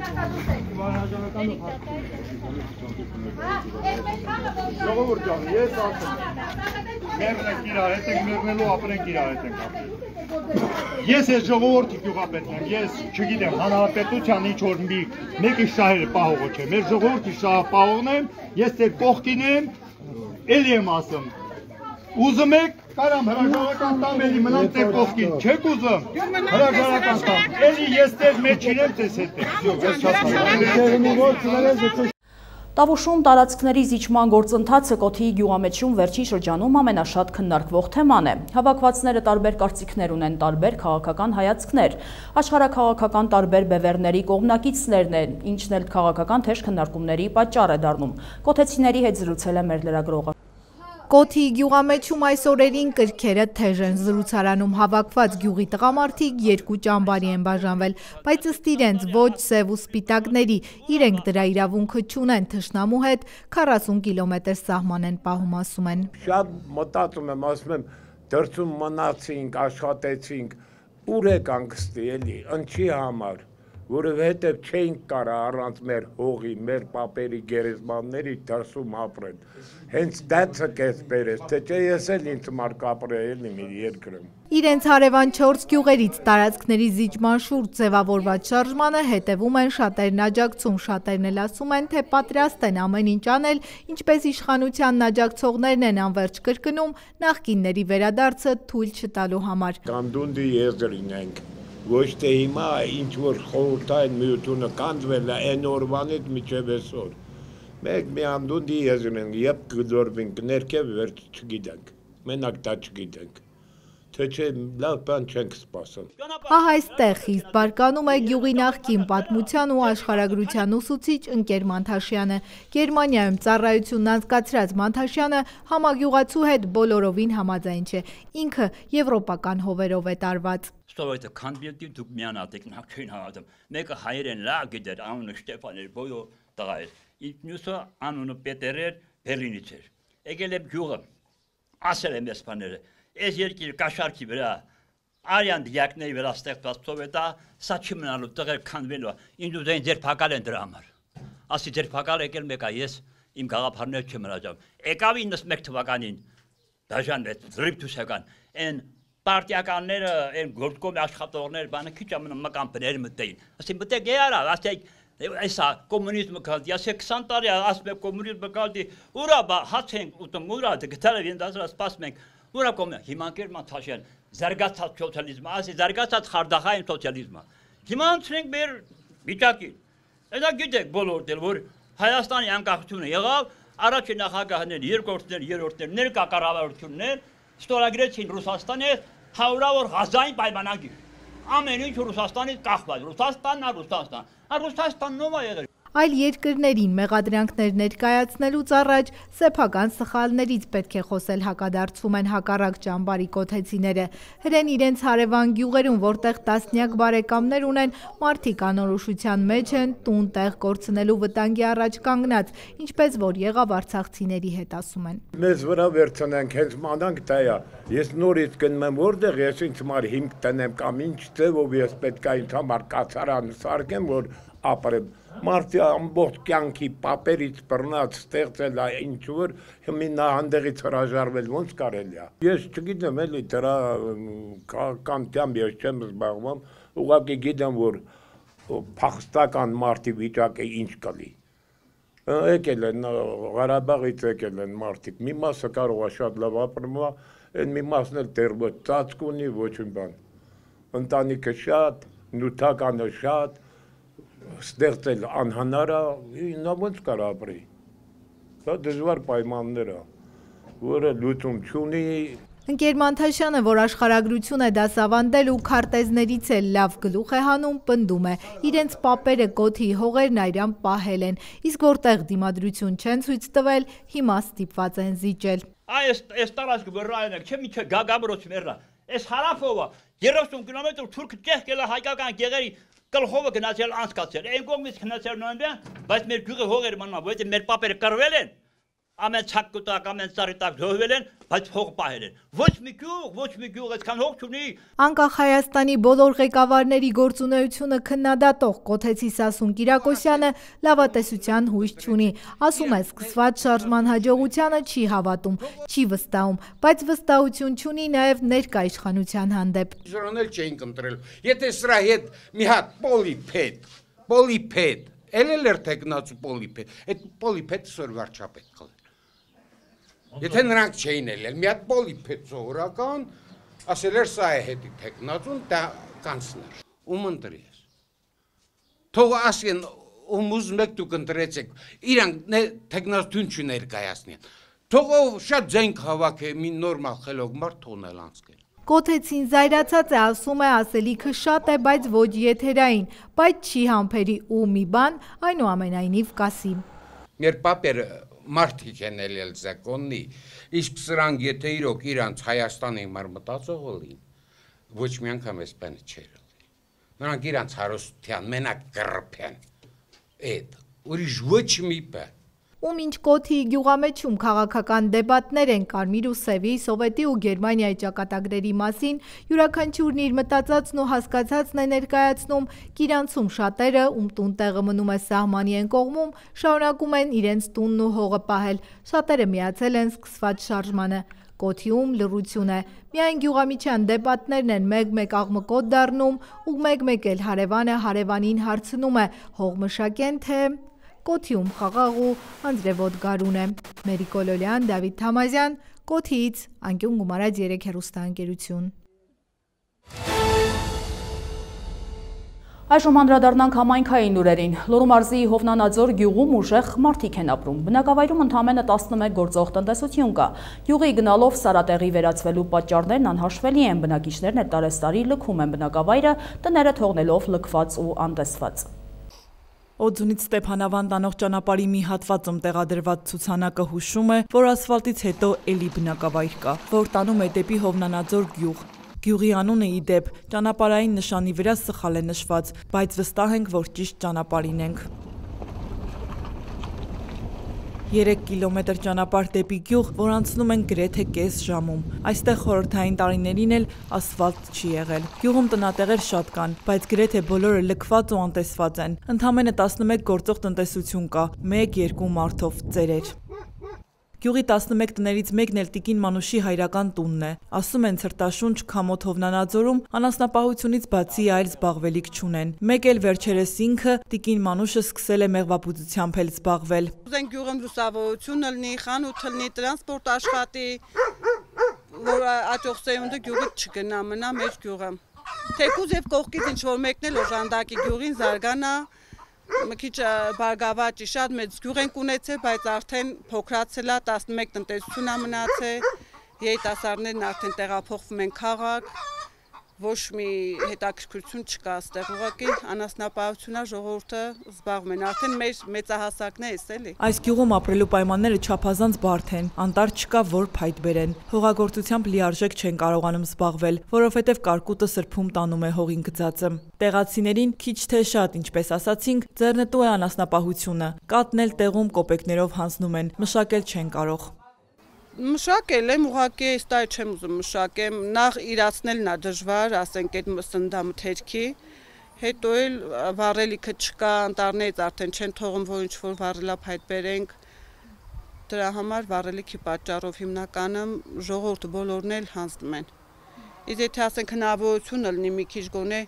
Speaker 8: Ժողովուրդ ջան, ես ասում եմ, մեռնենք իրար հետ ենք, մեռնելու ապրենք իրար հետ ենք ապրել։ Ես այս ժողովրդի գյուղապետն եմ, ես չգիտեմ, հանրապետության ինչ-որ մեկի շահերը պահողը չէ, մեր ժողովրդի շահը պահողն եմ, ես ձեր կողքին եմ, էլի եմ ասում, ուզում եք, կարամ հրաժարական տամ էլի մնամ ձեր կողքին, չեք ուզում, հրաժարական տամ, էլի ես ձեր մեջ իրեմ ձեզ հետ եմ,
Speaker 1: Տավուշում տարածքների զիջման գործընթացը Կոթիի գյուղամեջում վերջին շրջանում ամենաշատ քննարկվող թեման է։ Հավաքվածները տարբեր կարծիքներ ունեն, տարբեր քաղաքական հայացքներ, աշխարհաքաղաքական տարբեր բևեռների կողմնակիցներն են, ինչն էլ քաղաքական թեժ քննարկումների պատճառ է դառնում։ Կոթեցիների հետ զրուցել է մեր լրագրողը։
Speaker 11: Կոթիի գյուղամեջում այս օրերին կրքերը թեժ են, զրուցարանում հավաքված գյուղի տղամարդիկ երկու ճամբարի են բաժանվել, բայց ըստ իրենց ոչ սև ու սպիտակների, իրենք դրա իրավունքը չունեն, թշնամու հետ 40 կիլոմետր սահման են պահում, ասում են։
Speaker 12: Շատ մտածում եմ, ասում եմ, դրսում մնացինք, աշխատեցինք, ուր եք անգստի էլի, ինչի համար, որովհետև չենք կարա առանց մեր հողի, մեր պապերի գերեզմանների դրսում ապրեն։ Հենց դա ցկես բերես, թե չէ ես էլ ինձ համար կապրել եմ իր երկրում։
Speaker 11: Իրենց հարևան 4 գյուղերից տարածքների զիջման շուրջ ձևավորված շարժմանը հետևում են շատերն աջակցում, շատերն էլ ասում են, թե պատրաստ են ամեն ինչ անել, ինչպես իշխանությանն աջակցողներն են անverջ կրկնում նախկինների վերադարձը թույլ չտալու համար։
Speaker 12: Կանդունդի եզրին ենք, ոչ թե հիմա ինչ որ խորհրդային միությունը կանդվել է այն օրվանից մինչև այսօր։ Մենք մի անդունդի եզրին ենք, երբ կդորվենք ներքև վերջ չգիտենք, մենակ դա չգիտենք։ թե չէ լավ բան չենք սպասում։
Speaker 11: Ահա այստեղ խիստ բարկանում է գյուղի նախկին պատմության ու աշխարհագրության ուսուցիչ Ընկեր Մանթաշյանը։ Գերմանիայում ծառայությունն անցկացրած Մանթաշյանը համագյուղացու հետ բոլորովին համաձայն չէ։ Ինքը եվրոպական հովերով է տարված։
Speaker 13: Ստորոյթը քանդվի դուք միանալ եք նախքին հավատում։ Մեկը հայերեն լավ գիտեր, անունը Շտեփան էր, բոյո տղա էր։ Իսկ մյուսը անունը Պետեր էր, Բերլինից էր։ Եկել եմ գյուղը, ասել եմ ես բաները։ Այս երկիրը կաշառքի վրա արյան դիակների վրա ստեղծված սովետա, սա չի մնալու տղեր քանդվելու։ Ինձ ուզեն ձերբակալ են դրա համար։ Ասի ձերբակալ եկել մեկա ես իմ գաղափարներ չեմ հրաժարվում։ Եկավ 91 թվականին դաժան այդ զրիփթուսական այն պարտիականները, այն գործկոմի աշխատողներ բանը քիչ մկան բներ մտեին։ Ասի մտեք երա, ասեք այսա կոմունիզմը կալդի, ասեք 20 տարի ասում եք կոմունիզմը կալդի, ուրա բա հաց ենք ուտում, ուրա դգտալը վինդասրա սպասում ենք, ուրա կոմունիզմ, հիմա կեր Մանթաշյան, զարգացած սոցիալիզմը, ասի զարգացած խարդախային սոցիալիզմը։ Հիմա անցնենք մեր վիճակին։ Դա գիտեք բոլորդ էլ, որ Հայաստանի անկախությունը եղավ, առաջի նախագահներ, երկրորդներ, երրորդներ, ներկա կառավարություններ ստորագրեցին Ռուսաստանի 100-ավոր հազարային պայմանագիր։ Ամեն ինչ Ռուսաստանից կախված, Ռուսաստանն ով է եղել։
Speaker 11: Այլ երկրներին մեղադրանքներ ներկայացնելուց առաջ սեփական սխալներից պետք է խոսել, հակադարձում են հակառակ ճամբարի կոթեցիները։ Հրեն իրենց հարևան գյուղերում, որտեղ տասնյակ բարեկամներ ունեն, մարդիկ անորոշության մեջ են, տուն տեղ կորցնելու վտանգի առաջ կանգնած, ինչպես որ եղավ արցախցիների հետ, ասում են։
Speaker 12: Մեզ վրա վերցնենք, հենց մանանք դա է։ Ես նորից գնում եմ որտեղ, ես ինձ համար հիմք տնեմ կամ ինչ ձևով ես պետք է ինձ համար կացարան սարքեմ, որ ապրեմ։ Մարդի ամբողջ կյանքի պապերից բռնած ստեղծել է ինչ-որ հիմի նահանդեղից հրաժարվել ոնց կարելի է։ Ես չգիտեմ էլի դրա կանտյամ ես չեմ զբաղվում, ուղղակի գիտեմ որ փախստական մարդի վիճակը ինչ կլի։ Եկել են Ղարաբաղից եկել են մարդիկ, մի մասը կարող է շատ լավ ապրում, այն մի մասն էլ դեռ ոչ ծածկ ունի, ոչ մի բան։ Ընտանիքը շատ, նյութականը շատ ստեղծել անհնար է, նա ոնց կար ապրի։ Դա դժվար պայմաններ է, որը լուծում չունի։
Speaker 11: Ընկեր Մանթաշյանը, որ աշխարհագրություն է դասավանդել ու քարտեզներից էլ լավ գլուխ է հանում, պնդում է, իրենց պապերը կոթի հողերն այրան պահել են, իսկ որտեղ դիմադրություն չեն ցույց տվել, հիմա ստիպված են զիջել։
Speaker 13: Այս տարածքը վրայեն է, չէ՞ միթե գագաբրոց մեռա։ Այս հարավովը 30 կիլոմետր թուրք ճեղքել է հայկական գեղերի գլխովը գնացել անցկացել։ Այն կողմից գնացել նոյեմբեր, բայց մեր գյուղը հողեր մնա, որտեղ մեր պապերը կռվել են։ Ամեն ցակ կտակ, ամեն ծառի տակ զոհվել են, բայց հող պահել են։ Ոչ մի գյուղ այդքան հող չունի։
Speaker 11: Անկախ Հայաստանի բոլոր ղեկավարների գործունեությունը քննադատող Կոթեցի Սասուն Կիրակոսյանը լավատեսության հույս չունի։ Ասում է, սկսված շարժման հաջողությանը չի հավատում, չի վստահում, բայց վստահություն չունի նաև ներկա իշխանության հանդեպ։
Speaker 3: Ժողոնել չէինք ընտրել։ Եթե սրա հետ մի հատ պոլիպեդ, էլ տեխնացու պոլիպեդ, այդ պոլիպեդը սոր վարչապետ կլեր։ Եթե նրանք չէին ելել, մի հատ պոլիպեդ սովորական, ասել էր սա է հետի տեխնացուն, դա կանցներ։ Ում ընտրես։ Թող ասեն, ում ուզում եք դուք ընտրեցեք, իրանք տեխնացուն չներկայացնեն։ Թող ով շատ ձենք հավաք է, մի նորմալ խելոք մարդ թողնել անցկել։
Speaker 11: Կոթեցին զայրացած է, ասում է, ասելիքը շատ է, բայց ոչ եթերային, բայց չի համբերի ու մի բան, այնուամենայնիվ կասի։
Speaker 3: Մեր պապերը մարդիկ են ելել զակոննի, իսկ սրանք եթե իրոք իրանց Հայաստանի համար մտածող olin, ոչ մի անգամ այս բանը չէր ելել։ Նրանք իրանց հարստության մենակ կռփեն։ Այդ ուրիշ ոչ մի բան։
Speaker 11: Ում ինչ կոթի գյուղամեջում քաղաքական դեբատներ են Կարմիր ու Սևի, Սովետի ու Գերմանիայի ճակատագրերի մասին, յուրաքանչյուրն իր մտածածն ու հասկացածն է ներկայացնում, Կիրանցում շատերը, ում տուն տեղը մնում է սահմանի են կողմում, շարունակում են իրենց տունն ու հողը պահել, շատերը միացել են սկսված շարժմանը։ Կոթիում լռություն է, միայն գյուղամիջյան դեբատներն են մեկ-մեկ աղմկոտ դառնում ու մեկ-մեկ էլ հարևանը հարևանին հարցնում է, հող մշակեն թե… Կոթիում խաղաղ ու անձրևոտ գարուն է։ Մերի Կոլոլյան, Դավիթ Թամազյան, Կոթիից, անկյուն գումարած 3 հեռուստաընկերություն։
Speaker 1: Այժմ անդրադառնանք համայնքային լուրերին։ Լոռու մարզի Հովնանաձոր գյուղում ուժեղ մարդիկ են ապրում։ Բնակավայրում ընդամենը 11 գործող տնտեսություն կա։ Գյուղի գնալով Սարատեղի վերածվելու պատճառներն անհաշվելի են։ Բնակիչներն էլ տարեստարի լքում են բնակավայրը, տները թողնելով լքված ու անտեսված։
Speaker 14: Օձունից Ստեփանավան տանող ճանապարհի մի հատվածում տեղադրված ցուցանակը հուշում է, որ ասֆալտից հետո էլի բնակավայր կա, որ տանում է դեպի Հովնանաձոր գյուղ։ Գյուղի անունը ի դեպ ճանապարհային նշանի վրա սխալ է նշված, բայց վստահ ենք, որ ճիշտ ճանապարհին ենք։ 3 կիլոմետր ճանապարհ դեպի գյուղ, որ անցնում են գրեթե կես ժամում։ Այստեղ խորհրդային տարիներին էլ ասֆալտ չի եղել։ Գյուղում տնատեղեր շատ կան, բայց գրեթե բոլորը լքված ու անտեսված են։ Ընդամենը 11 գործող տնտեսություն կա, 1-2 մարդով ծերեր։ Գյուղի 11 տներից մեկն էլ Տիկին Մանուշի հայրական տունն է։ Ասում են Ցրտաշունչ Քամոթ Հովնանաձորում անասնապահությունից բացի այլ զբաղվելիք չունեն։ Մեկ էլ վերջերս ինքը Տիկին Մանուշը սկսել է մեղվաբուծությամբ էլ զբաղվել։
Speaker 15: Ուզենք գյուղում լուսավորություն լինի, խանութ լինի, տրանսպորտ աշխատի, որ աճող սերունդը գյուղից չգնա, մնա մեր գյուղը։ Թեկուզ եւ կողքից ինչ որ մեկն էլ օժանդակի գյուղին զարգանա, մի քիչ բարգավաճի, շատ մեծ գյուղ ենք ունեցել, բայց արդեն փոքրացել է, 11 տնտեսություն է մնացել, երիտասարդներն արդեն տեղափոխվում են քաղաք, ոչ մի հետաքրքրություն չկա այստեղ, ուղղակի անասնապահությունա ժողովուրդը զբաղվում են, արդեն մեր մեծահասակներս էլի։
Speaker 14: Այս գյուղում ապրելու պայմանները չափազանց բարդ են, անտառ չկա, որ փայտ բերեն։ Հողագործությամբ լիարժեք չեն կարողանում զբաղվել, որովհետև կարկուտը սրբում տանում է հողին գծածը։ Տեղացիներին քիչ թե շատ, ինչպես ասացինք, ձեռնտու է անասնապահությունը։ Կատն էլ տեղում կոպեկներով հանձնում են, մշակել չեն կարող։
Speaker 15: Մշակել եմ, ուղղակի այս տարի չեմ ուզում մշակեմ, նախ իրացնելն է դժվար, ասենք այդ սննդամթերքի, հետո էլ վառելիքը չկա, անտառներից արդեն չեն թողում, որ ինչ-որ վառելափայտ բերենք, դրա համար վառելիքի պատճառով հիմնականը ժողովուրդը բոլորն էլ հանձնում են։ Իսկ եթե ասենք հնարավորությունը լինի մի քիչ գոնե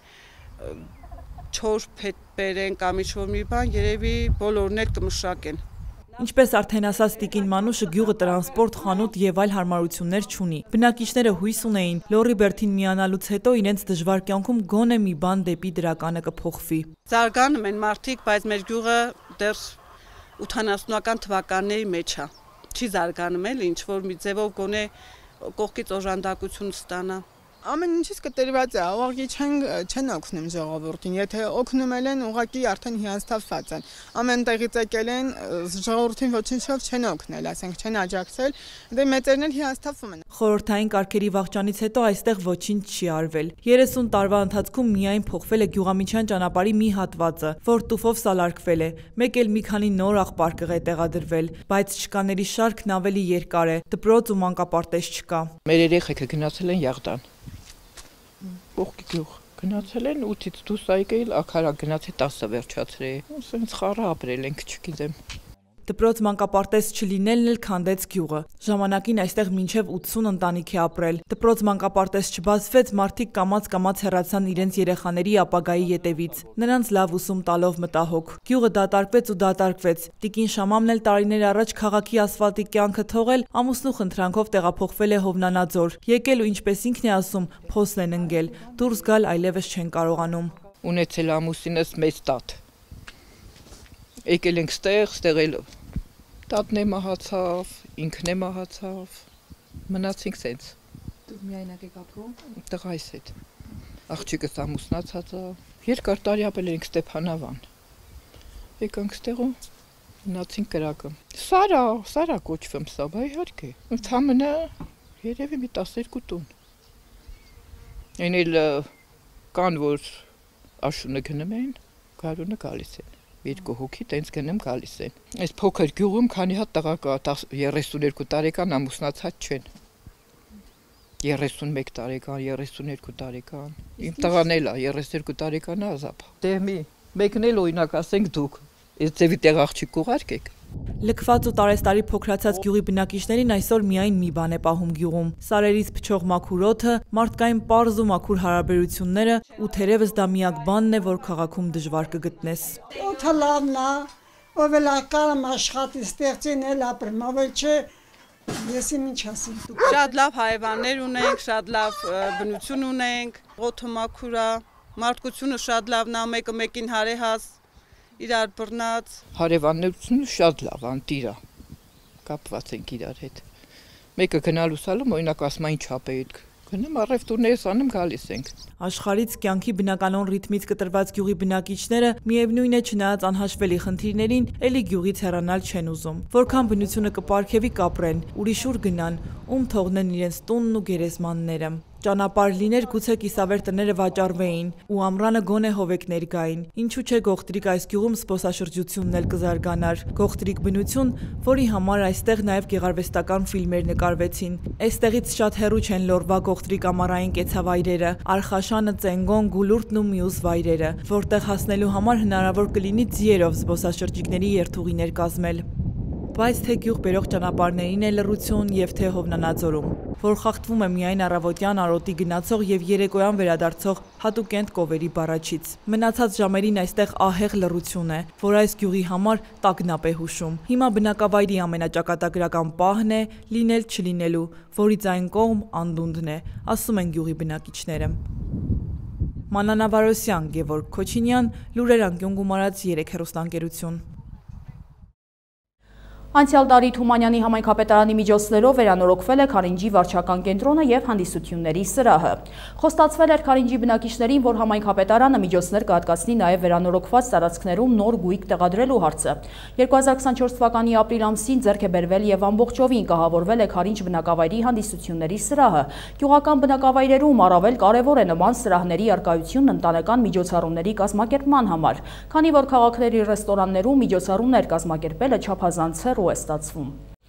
Speaker 15: չոր փետ բերեն կամ ինչ-որ մի բան, երևի բոլորն էլ կմշակեն։
Speaker 14: Ինչպես արդեն ասաց Տիկին Մանուշը, գյուղը տրանսպորտ, խանութ եւ այլ հարմարություններ չունի։ Բնակիչները հույս ունեին, Լոռի բերդին միանալուց հետո իրենց դժվար կյանքում գոնե մի բան դեպի դրականը կփոխվի։
Speaker 15: Զարգանում են մարդիկ, բայց մեր գյուղը դեռ 80-ական թվականների մեջ է։ Չի զարգանում էլ, ինչ որ մի ձևով գոնե կողքից օժանդակություն ստանա։
Speaker 16: Ամեն ինչից կտրված է, ուղղակի չեն օգնում ժողովրդին, եթե օգնում են, ուղղակի արդեն հիասթափված են։ Ամեն տեղից եկել են, ժողովրդին ոչինչով չեն օգնել, ասենք չեն աջակցել, դե մեծերն էլ հիասթափվում են։
Speaker 14: Խորհրդային կարգերի վախճանից հետո այստեղ ոչինչ չի արվել։ 30 տարվա ընթացքում միայն փոխվել է Գյուղամիջյան ճանապարհի մի հատվածը, որ տուֆով սալարկվել է, մեկ էլ մի քանի նոր աղբարկղ է տեղադրվել, բայց շկաների շարքն ավելի երկար է, դպրոց ու մանկապարտեզ չկա։
Speaker 17: Մեր երեխեքը գնացել են Եղդան։ Կողքի գյուղ գնացել են 8-ից դուրս եկել, ակարա գնացել 10 վերջացրել։ Սենց խառը ապրել ենք, չգիտեմ։
Speaker 14: Դպրոց մանկապարտեզ չլինելն էլ քանդեց գյուղը։ Ժամանակին այստեղ մինչև 80 ընտանիք է ապրել։ Դպրոց մանկապարտեզ չբացվեց, մարդիկ կամաց-կամաց հեռացան իրենց երեխաների ապագայի ետևից, նրանց լավ ուսում տալով մտահոգ։ Գյուղը դատարկվեց ու դատարկվեց։ Տիկին Շամամն էլ տարիներ առաջ քաղաքի ասֆալտի կյանքը թողել, ամուսնու խնդրանքով տեղափոխվել է Հովնանաձոր։ Եկել ու ինչպես ինքն է ասում, փոսն են ընկել, դուրս գալ այլևս չեն կարողանում։
Speaker 17: Ունեցել ամուսինս մեծ տատ։ Եկել ենք ստեղ էլ տատն է մահացավ, ինքն է մահացավ, մնացինք սենց։
Speaker 14: Դուք միայնակ եք ապրում։
Speaker 17: Տղայիս հետ։ Աղջիկս ամուսնացած է, երկար տարի ապրել ենք Ստեփանավան։ Եկանք ստեղ ու մնացինք կրակը։ Սարա կոչվում սա, բա իհարկե։ Ընդամենը երևի մի 12 տուն։ Այն էլ կան, որ աշունը գնում են, գարունը գալիս են։ Երկու հոգի տենց գնեմ գալիս են։ Այս փոքր գյուղում քանի հատ տղա կա, 32 տարեկան ամուսնացած չեն։ 31 տարեկան, 32 տարեկան։ Իմ տղան էլ է 32 տարեկան ազապ։ Դե մեկն էլ օրինակ ասենք դուք, այս ձևի տեղ աղջիկ կուղարկեք։
Speaker 14: Լքված ու տարեստարի փոքրացած գյուղի բնակիչներին այսօր միայն մի բան է պահում գյուղում՝ սարերից փչող մաքուր օդը, մարդկային պարզ ու մաքուր հարաբերությունները ու թերևս դա միակ բանն է, որ քաղաքում դժվար կգտնես։
Speaker 18: Օդը լավն է, ով էլ կարամ աշխատի ստեղծին էլ ապրեմ, ով էլ չէ, ես ինչ ասեմ դուք։
Speaker 15: Շատ լավ հայվաններ ունենք, շատ լավ բնություն ունենք, օդը մաքուր է, Մարդկությունը շատ լավն է, մեկը մեկին հարեհաս, իրար բռնած։
Speaker 17: Հարևանությունը շատ լավ, անտիրա, կապված ենք իրար հետ։ Մեկը գնալուց ալում, օրինակ ասում է ինչ ա պետք։ Գնում առևտուրներս անում գալիս ենք։
Speaker 14: Աշխարհից կյանքի բնականոն ռիթմից կտրված գյուղի բնակիչները միևնույն է չնայած անհաշվելի խնդիրներին, էլի գյուղից հեռանալ չեն ուզում։ Որքան բնությունը կպարգևի կապրեն, ուրիշ ուր գնան, ում թողնեն իրենց տունն ու գերեզմանները։ Ճանապարհ լիներ գուցե կիսավեր տները վաճառվեին ու ամռանը գոնե հովեկներ գային։ Ինչու՞ չէ գողտրիկ այս գյուղում զբոսաշրջությունն էլ կզարգանար։ Գողտրիկ բնություն, որի համար այստեղ նաև գեղարվեստական ֆիլմեր նկարվեցին։ Այստեղից շատ հեռու չեն Լորվա գողտրիկ ամառային կեցավայրերը, Արխաշանը, Ծենգոն, Գուլուրտն ու մյուս վայրերը, որտեղ հասնելու համար հնարավոր կլինի ձիերով զբոսաշրջիկների երթուղիներ կազմել։ Բայց թե գյուղ բերող ճանապարհներին է լռություն եւ թե Հովնանաձորում, որ խախտվում է միայն առավոտյան արոտի գնացող եւ երեկոյան վերադարձող հատուկենտ կովերի բառաչից։ Մնացած ժամերին այստեղ ահեղ լռություն է, որ այս գյուղի համար տագնապ է հուշում։ Հիմա բնակավայրի ամենաճակատագրական պահն է լինել չլինելու, որից այն կողմ անդունդն է, ասում են գյուղի բնակիչները։ Մանանա Վարոսյան, Գևորգ Քոչինյան, Լուրեր անկյուն գումարած 3 հեռուստաընկերություն։
Speaker 1: Անցյալ տարի Թումանյանի համայնքապետարանի միջոցներով վերանորոգվել է Քարինջի վարչական կենտրոնը եւ հանդիսությունների սրահը։ Խոստացվել էր Քարինջի բնակիչներին, որ համայնքապետարանը միջոցներ կհատկացնի նաեւ վերանորոգված տարածքներում նոր գույք տեղադրելու հարցը։ 2024 թվականի ապրիլ ամսին ձեռք է բերվել եւ ամբողջովին կահավորվել է Քարինջ բնակավայրի հանդիսությունների սրահը։ Գյուղական բնակավայրերում առավել կարեւոր է նման սրահների արկայությունն ընտանեկան միջոցառումների կազմակերպման համար, քանի որ քաղաքների ռեստորաններում միջոցառումներ կազմակերպելը չափազանց է ստացվում։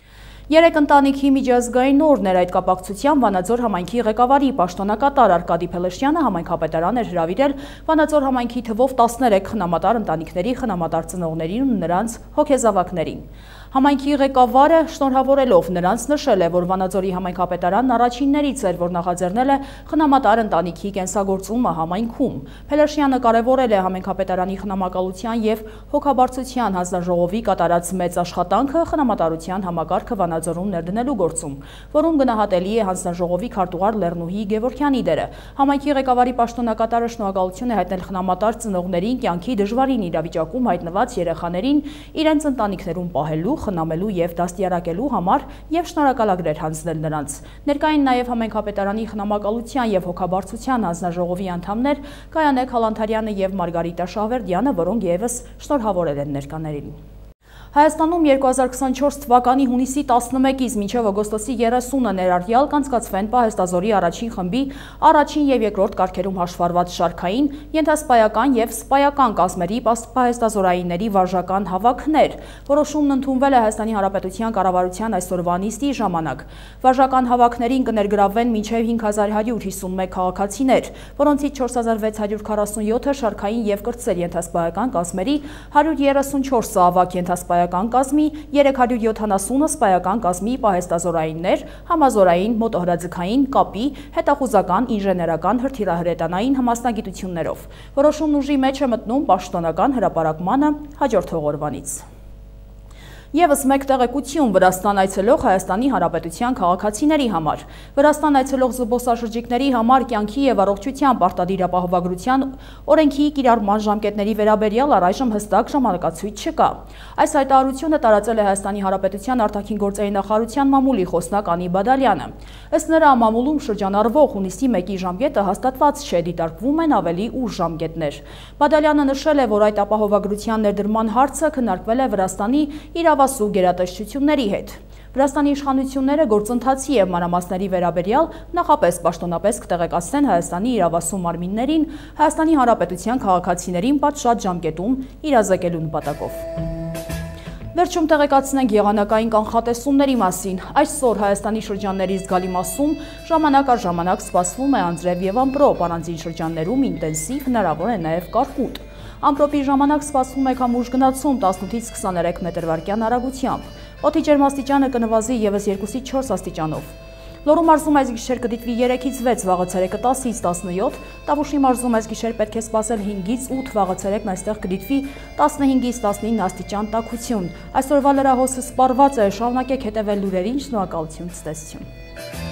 Speaker 1: 3 ընտանիքի միջազգային օրն էր այդ կապակցությամբ Վանաձոր համայնքի ղեկավարի պաշտոնակատար Արկադի Փելեշյանը համայնքապետարան էր հրավիրել Վանաձոր համայնքի թվով 13 խնամատար ընտանիքների խնամատար ծնողներին ու նրանց հոգեզավակներին։ Համայնքի ղեկավարը շնորհավորելով նրանց նշել է, որ Վանաձորի համայնքապետարանն առաջիններից էր, որ նախաձեռնել է խնամատար ընտանիքի կենսագործումը համայնքում։ Փելեշյանը կարևորել է համայնքապետարանի խնամակալության եւ հոգաբարձության հանձնաժողովի կատարած մեծ աշխատանքը խնամատարության համակարգը Վանաձորում ներդնելու գործում, որում գնահատելի է հանձնաժողովի քարտուղար Լեռնուհի Գևորգյանի դերը։ Համայնքի ղեկավարի պաշտոնակատարը շնորհակալություն է հայտնել խնամատար ծնողներին կյանքի դժվարին իրավիճակում հայտնված երեխաներին իրենց ընտանիքներում պահելու, խնամելու եւ դաստիարակելու համար եւ շնորհակալագրեր հանձնել նրանց։ Ներկային նաեւ համայնքապետարանի խնամակալության եւ հոգաբարձության հանձնաժողովի անդամներ Կայանե Քալանթարյանը եւ Մարգարիտա Շահվերդյանը, որոնք եւս շնորհավորել են ներկաներին։ Հայաստանում 2024 թվականի հունիսի 11-ից մինչև օգոստոսի 30-ը ներառյալ կանցկացվեն պահեստազորի առաջին խմբի առաջին եւ երկրորդ կարգերում հաշվառված շարքային, ենթասպայական եւ սպայական կազմերի պահեստազորայինների վարժական հավաքներ։ Որոշումն ընդունվել է Հայաստանի Հանրապետության կառավարության այսօրվա նիստի ժամանակ։ Վարժական հավաքներին կներգրավվեն մինչև 5151 քաղաքացիներ, որոնցից 4647-ը շարքային եւ կրտսեր ենթասպայական կազմերի, 134-ը ավագ ենթասպայական կազմի, 370-ը սպայական կազմի պահեստազորայիններ, համազորային, մոտոհրաձգային, կապի, հետախուզական, ինժեներական, հրթիռահրետանային մասնագիտություններով։ Որոշումն ուժի մեջ է մտնում պաշտոնական հրապարակմանը հաջորդող օրվանից։ Եվս մեկ տեղեկություն Վրաստան այցելող Հայաստանի Հանրապետության քաղաքացիների համար։ Վրաստան այցելող զբոսաշրջիկների համար կյանքի եւ առողջության պարտադիր ապահովագրության օրենքի կիրառման ժամկետների վերաբերյալ առայժմ հստակ ժամանակացույց չկա։ Այս հայտարարությունը տարածել է Հայաստանի Հանրապետության արտաքին գործերի նախարարության մամուլի խոսնակ Անի Բադալյանը։ Ըստ նրա, մամուլում շրջանառվող հունիսի 1-ի ժամկետը հաստատված չէ, դիտարկվում են ավելի ուշ ժամկետներ։ Բադալյանը նշել է, որ այդ ապահովագրության ներդրման հարցը քննարկվել է Վրաստանի իրավասու գերատեսչությունների հետ։ Վրաստանի իշխանությունները գործընթացի եւ մանրամասների վերաբերյալ նախապես պաշտոնապես կտեղեկացնեն Հայաստանի իրավասու մարմիններին Հայաստանի Հանրապետության քաղաքացիներին պատշաճ ժամկետում իրազեկելու նպատակով։ Վերջում տեղեկացնենք եղանակային կանխատեսումների մասին։ Այսօր Հայաստանի շրջանների զգալի մասում ժամանակ առ ժամանակ սպասվում է անձրև եւ ամպրոպ, առանձին շրջաններում ինտենսիվ հնարավոր է նաեւ կարկուտ։ Ամպրոպի ժամանակ սպասվում է քամուշ գնացում 18-ից 23 մետր/վայրկյան արագությամբ։ Օդի ջերմաստիճանը կնվազի եւս 2-ից 4 աստիճանով։ Լոռու մարզում այս գիշեր կդիտվի 3-ից 6, վաղը ցերեկը 10-ից 17, Տավուշի մարզում այս գիշեր պետք է սպասել 5-ից 8, վաղը ցերեկն այստեղ կդիտվի 15-ից 19 աստիճան տաքություն։ Այսօրվա լրահոսը սպառված է, շարունակեք հետևել լուրերին, շնորհակալություն, ցտեսություն։